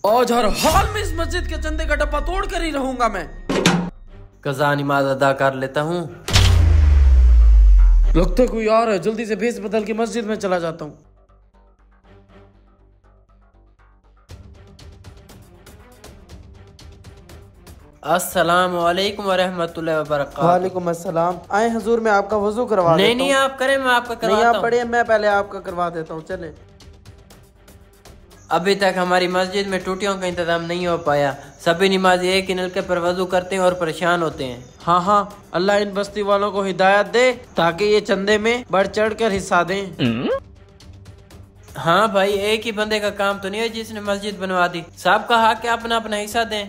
आज हर हाल में इस मस्जिद के चंदे का डब्बा तोड़ कर ही रहूंगा मैं। कज़ा नमाज अदा कर लेता हूँ। लगता है कोई आ रहा है, जल्दी से भेस बदल के मस्जिद में चला जाता हूँ। अस्सलाम वालेकुम वरहमतुल्लाहि वबरकातुहू। वालेकुम अस्सलाम। आए हजूर, मैं आपका वजू करवा देता हूँ। नहीं आप करें, मैं आपका करवाता हूँ। नहीं आप पढ़े, मैं पहले आपका करवा देता हूँ। चले। अभी तक हमारी मस्जिद में टूटियों का इंतजाम नहीं हो पाया। सभी नमाजी एक ही नलके पर वजू करते हैं और परेशान होते हैं। हाँ, अल्लाह इन बस्ती वालों को हिदायत दे ताकि ये चंदे में बढ़ चढ़ कर हिस्सा दें। हाँ भाई, एक ही बंदे का काम तो नहीं है जिसने मस्जिद बनवा दी। सबका हक है अपना अपना हिस्सा दें।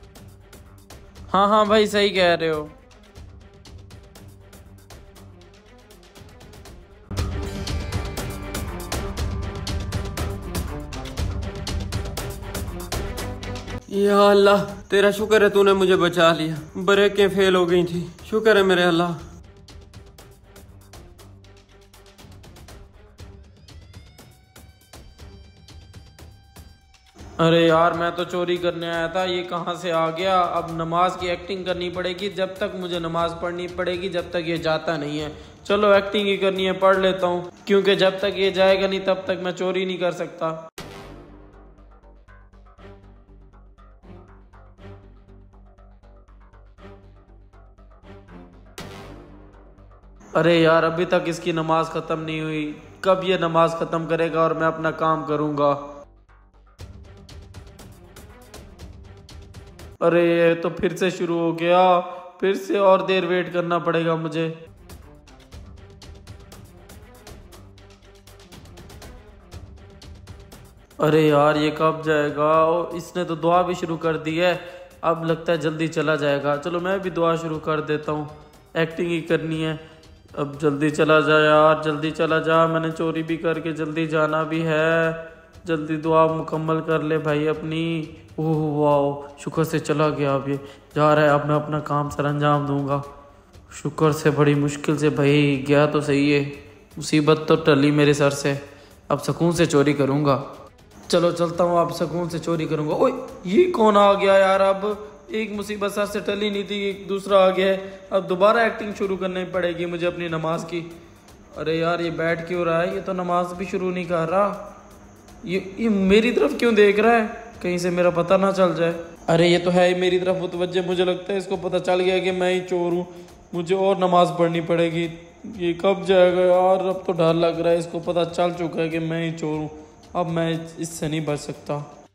हाँ भाई, सही कह रहे हो। या अल्लाह, तेरा शुक्र है तूने मुझे बचा लिया। ब्रेकें फेल हो गई थी, शुक्र है मेरे अल्लाह। अरे यार, मैं तो चोरी करने आया था, ये कहाँ से आ गया। अब नमाज की एक्टिंग करनी पड़ेगी। जब तक मुझे नमाज पढ़नी पड़ेगी जब तक ये जाता नहीं है। चलो एक्टिंग ही करनी है, पढ़ लेता हूँ, क्योंकि जब तक ये जाएगा नहीं तब तक मैं चोरी नहीं कर सकता। अरे यार, अभी तक इसकी नमाज खत्म नहीं हुई। कब ये नमाज खत्म करेगा और मैं अपना काम करूंगा। अरे ये तो फिर से शुरू हो गया। फिर से और देर वेट करना पड़ेगा मुझे। अरे यार, ये कब जाएगा। इसने तो दुआ भी शुरू कर दी है। अब लगता है जल्दी चला जाएगा। चलो मैं भी दुआ शुरू कर देता हूँ, एक्टिंग ही करनी है। अब जल्दी चला जा यार, जल्दी चला जा। मैंने चोरी भी करके जल्दी जाना भी है। जल्दी दुआ मुकम्मल कर ले भाई अपनी। ओह वाह, शुक्र से चला गया। अब ये जा रहा है। अब मैं अपना काम सर अंजाम दूंगा। शुक्र से, बड़ी मुश्किल से भाई गया तो सही है। मुसीबत तो टली मेरे सर से। अब सुकून से चोरी करूंगा। चलो चलता हूँ, अब सुकून से चोरी करूंगा। ओए, ये कौन आ गया यार। अब एक मुसीबत सर से टली नहीं थी, एक दूसरा आ गया है। अब दोबारा एक्टिंग शुरू करनी पड़ेगी मुझे अपनी नमाज की। अरे यार, ये बैठ क्यों रहा है। ये तो नमाज भी शुरू नहीं कर रहा। ये मेरी तरफ क्यों देख रहा है, कहीं से मेरा पता ना चल जाए। अरे ये तो है ही मेरी तरफ मुतवज्जे। मुझे लगता है इसको पता चल गया कि मैं ही चोर हूँ। मुझे और नमाज पढ़नी पड़ेगी। ये कब जाएगा यार। अब तो डर लग रहा है, इसको पता चल चुका है कि मैं ही चोर हूँ। अब मैं इससे नहीं बच सकता।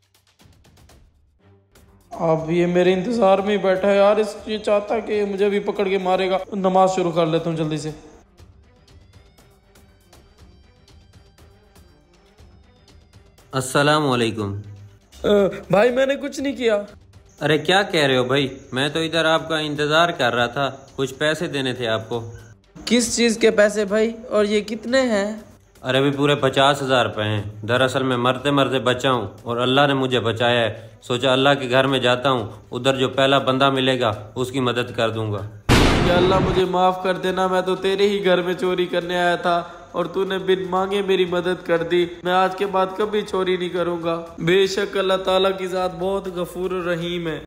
अब ये मेरे इंतजार में ही बैठा है यार। ये चाहता है कि मुझे भी पकड़ के मारेगा। नमाज शुरू कर लेता हूँ जल्दी से। अस्सलाम वालेकुम। भाई मैंने कुछ नहीं किया। अरे क्या कह रहे हो भाई, मैं तो इधर आपका इंतजार कर रहा था। कुछ पैसे देने थे आपको। किस चीज के पैसे भाई, और ये कितने हैं। अरे अभी पूरे 50,000 रुपये हैं। दरअसल मैं मरते मरते बचा हूँ और अल्लाह ने मुझे बचाया है। सोचा अल्लाह के घर में जाता हूँ, उधर जो पहला बंदा मिलेगा उसकी मदद कर दूंगा। या अल्लाह मुझे माफ कर देना। मैं तो तेरे ही घर में चोरी करने आया था और तूने बिन मांगे मेरी मदद कर दी। मैं आज के बाद कभी चोरी नहीं करूंगा। बेशक अल्लाह ताला की जात बहुत गफूर रहीम है।